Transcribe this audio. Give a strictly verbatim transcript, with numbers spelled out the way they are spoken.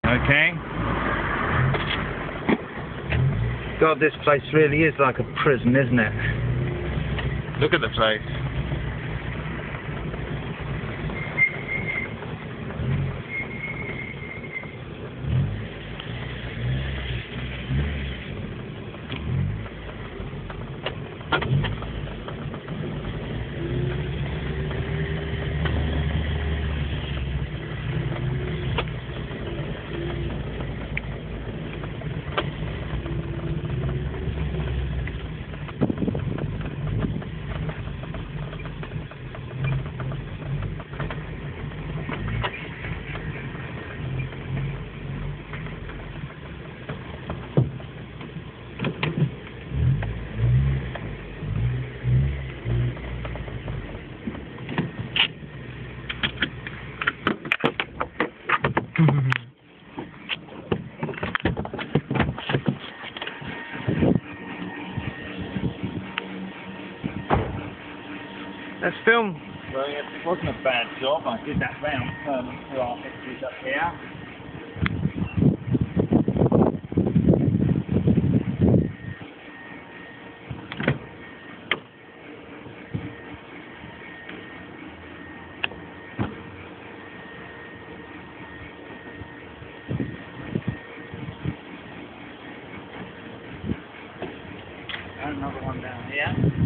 Okay. God, this place really is like a prison, isn't it? Look at the place. Let's film. Well, yes, it wasn't a bad job. I did that round um, through our pictures up here. And another one down here.